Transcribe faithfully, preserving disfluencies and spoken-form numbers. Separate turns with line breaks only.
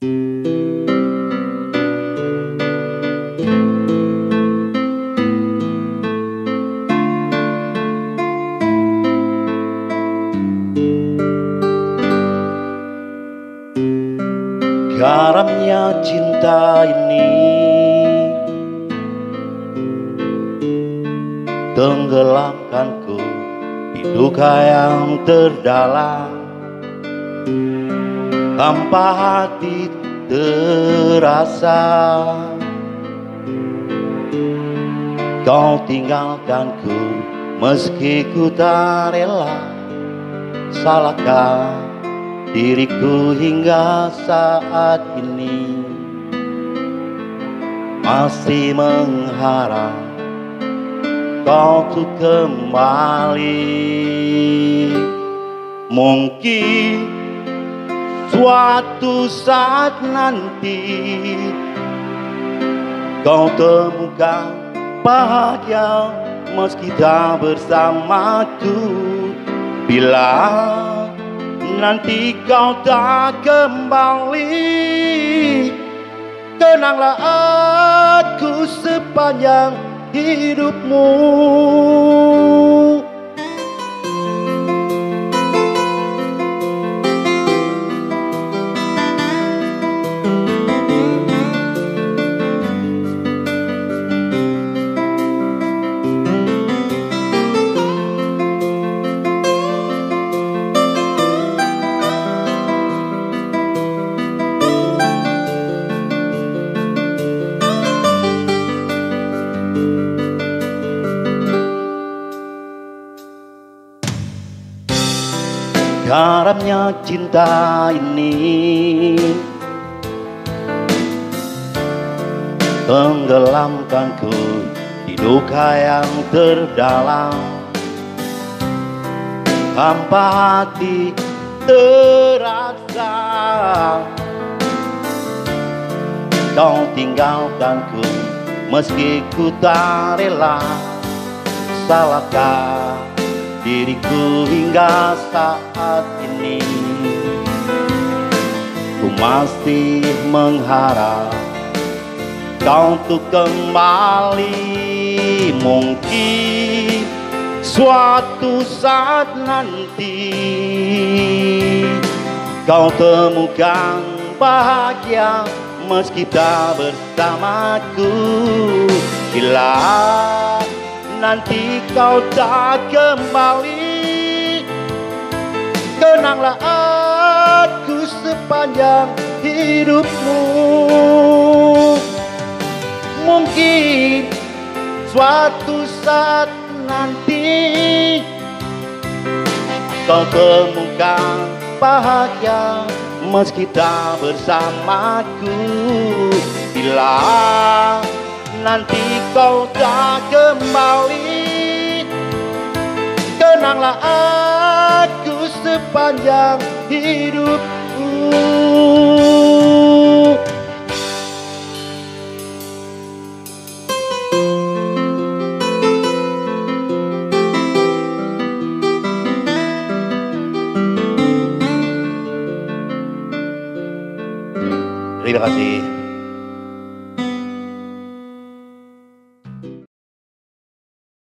Garamnya cinta ini tenggelamkanku di duka yang terdalam, tanpa hati terasa. Kau tinggalkanku meski ku tak rela. Salahkah diriku hingga saat ini masih mengharap kau tuh kembali? Mungkin suatu saat nanti kau temukan bahagia meski tak bersamaku. Bila nanti kau tak kembali, kenanglah aku sepanjang hidupmu. Garamnya cinta ini tenggelamkanku di duka yang terdalam, tanpa hati terasa. Kau tinggalkanku meski ku tak rela. Salahkah diriku hingga saat ini? Ku masih mengharap kau tuh kembali. Mungkin suatu saat nanti kau temukan bahagia meski tak bersamaku. Bila nanti kau tak kembali, kenanglah aku sepanjang hidupmu. Mungkin suatu saat nanti kau temukan bahagia meski tak bersamaku. Bila nanti kau tak kembali, kenanglah aku sepanjang hidupku. Terima kasih.